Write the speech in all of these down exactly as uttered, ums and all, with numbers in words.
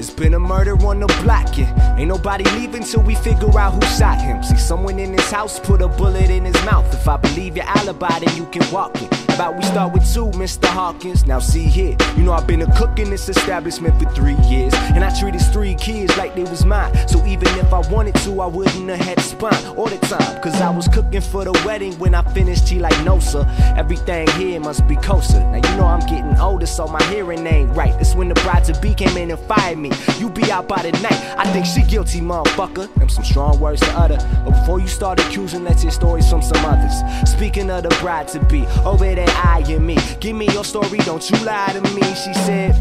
There's been a murder on the block, yeah. Ain't nobody leaving till we figure out who shot him. See, someone in his house put a bullet in his mouth. If I believe your alibi, then you can walk it. About we start with two, Mister Hawkins. Now see here, you know I've been a cook in this establishment for three years, and I treat his three kids like they was mine. So even if I wanted to, I wouldn't have had spine all the time, cause I was cooking for the wedding. When I finished, he like, no sir, everything here must be kosher. Now you know I'm getting older, so my hearing ain't right. That's when the bride-to-be came in and fired me. You be out by the night, I think she guilty, motherfucker. Them some strong words to utter, but before you start accusing, let's hear stories from some others. Speaking of the bride-to-be, over there eyeing me, give me your story, don't you lie to me. She said,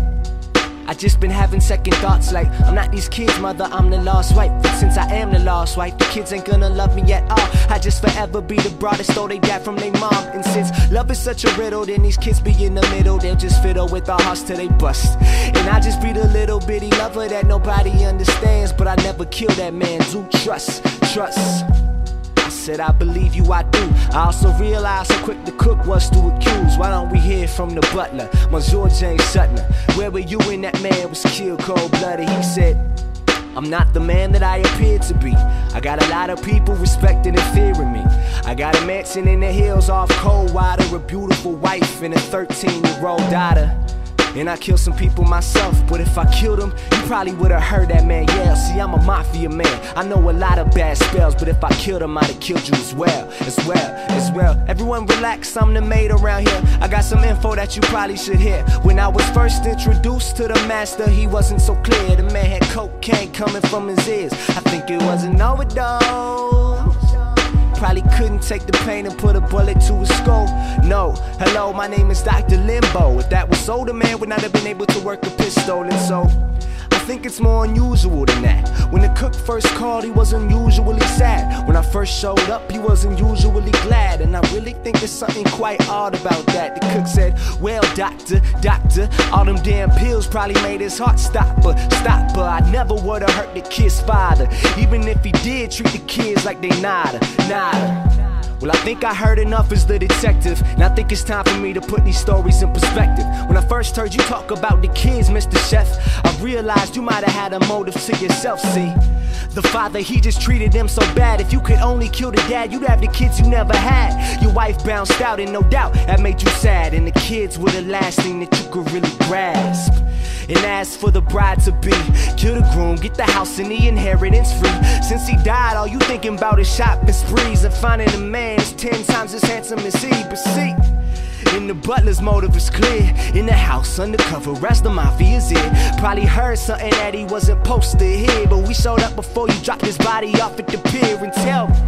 I just been having second thoughts, like I'm not these kids' mother, I'm the lost wife. But since I am the lost wife, the kids ain't gonna love me at all. I just forever be the broad that stole they dad from their mom. And since love is such a riddle, then these kids be in the middle. They'll just fiddle with our hearts till they bust. And I just be the little bitty lover that nobody understands, but I never kill that man. Do trust, trust. I said I believe you, I do. I also realized how quick the cook was to accuse. Why don't we hear from the butler, Monsieur James Sutner? Where were you when that man was killed cold-blooded? He said, I'm not the man that I appear to be. I got a lot of people respecting and fearing me. I got a mansion in the hills off Coldwater, a beautiful wife and a thirteen-year-old daughter. And I killed some people myself, but if I killed them, you probably would've heard that man yell. See, I'm a mafia man, I know a lot of bad spells, but if I killed him, I'd have killed you as well, as well, as well. Everyone relax, I'm the maid around here. I got some info that you probably should hear. When I was first introduced to the master, he wasn't so clear. The man had cocaine coming from his ears. I think it was an overdose. Probably couldn't take the pain and put a bullet to his skull. No, hello, my name is Doctor Limbo. If that was so, the man would not have been able to work a pistol. And so, I think it's more unusual than that. When the cook first called, he was unusually sad. When I first showed up, he was unusually glad. And I really think there's something quite odd about that. The cook said, well, doctor, doctor, all them damn pills probably made his heart stop. But stop, but I never would've hurt the kid's father. Even if he did, treat the kids like they nada, nada. Well, I think I heard enough as the detective, and I think it's time for me to put these stories in perspective. When I first heard you talk about the kids, Mister Chef, I realized you might have had a motive to yourself, see. The father, he just treated them so bad. If you could only kill the dad, you'd have the kids you never had. Your wife bounced out, and no doubt that made you sad. And the kids were the last thing that you could really grasp. And as for the bride-to-be, kill the groom, get the house and the inheritance free. Since he died, all you thinking about is shopping sprees and finding a man that's ten times as handsome as he. But see, and the butler's motive is clear. In the house undercover as the mafia's in. Probably heard something that he wasn't supposed to hear, but we showed up before you dropped his body off at the pier. And tell me,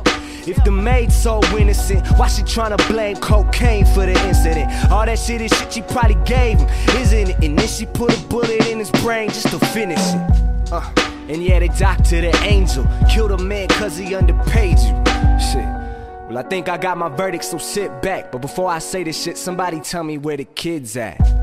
if the maid's so innocent, why she tryna blame cocaine for the incident? All that shit is shit she probably gave him, isn't it? And then she put a bullet in his brain just to finish it. uh, And yeah, the doctor, the angel, killed a man cause he underpaid you. Shit. Well, I think I got my verdict, so sit back. But before I say this shit, somebody tell me where the kid's at.